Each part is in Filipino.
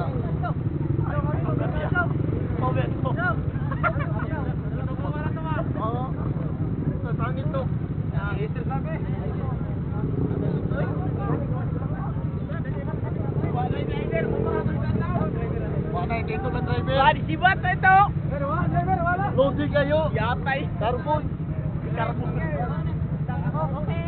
Sibat na ito! Loading kayo! Yatay! Carbon! Okay.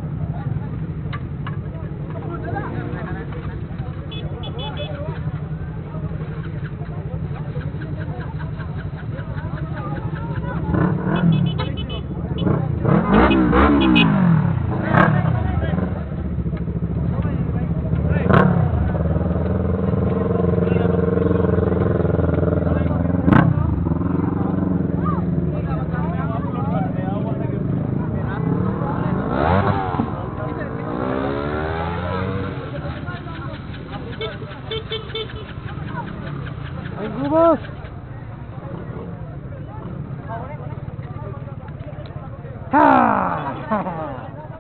Ay, gubos! Ha!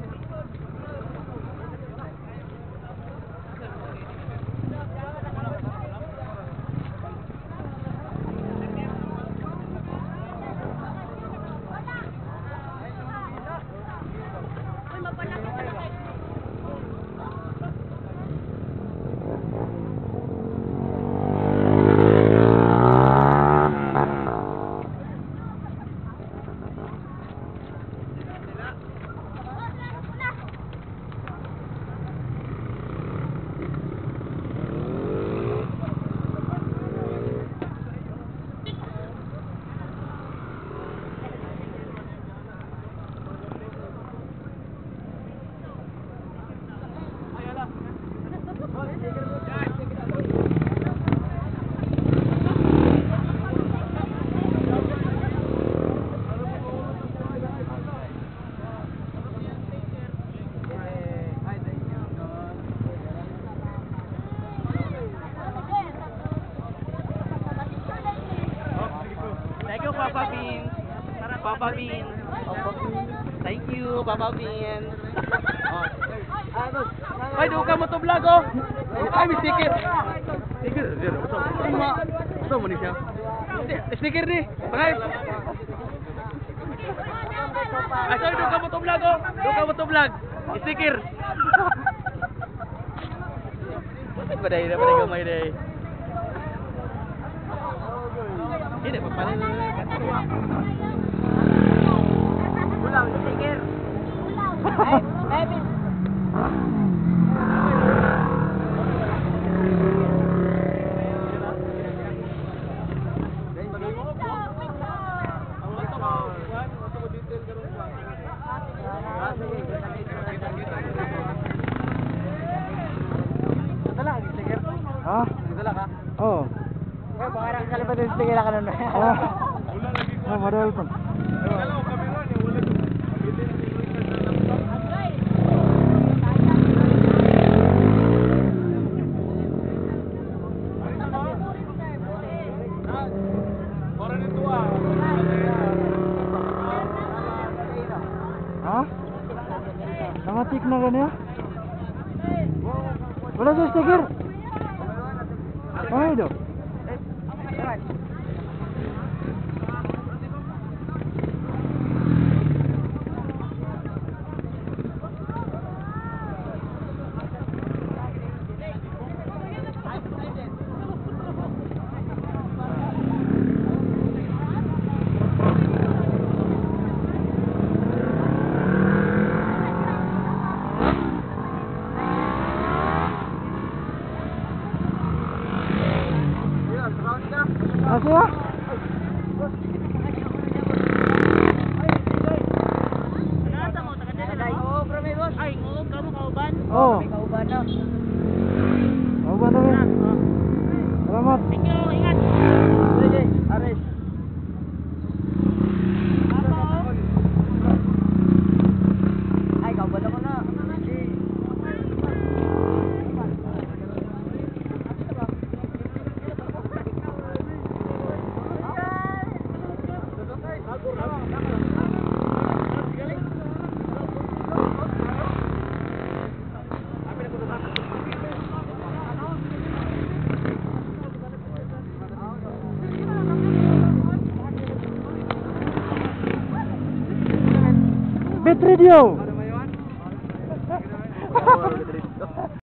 Thank you, Papa Bean. Papa Bean. Thank you, Papa Bean. Ay, doon ka mo to vlog, oh. Ay, may sticker. Sticker? Ito mo ni siya. Sticker di. Pangay. Ay, sorry, doon ka mo to vlog, oh. Doon ka mo to vlog. Sticker. Bakit ba dahil? Dapat gamay dahil. Hindi, magpalit na. Ulang, sticker. Ay, Ha? Dala ka? Oo. Eh, pangarang kalipat yung sticker ka nun. Oh, madal pa. Ha? Nakatik na ganyan? Wala sa sticker? Ay, do. Masih? Oh. Kauban na. Kauban na. Selamat. Thank you, ingat. Sige, Aris. Ay, kauban ako na. video.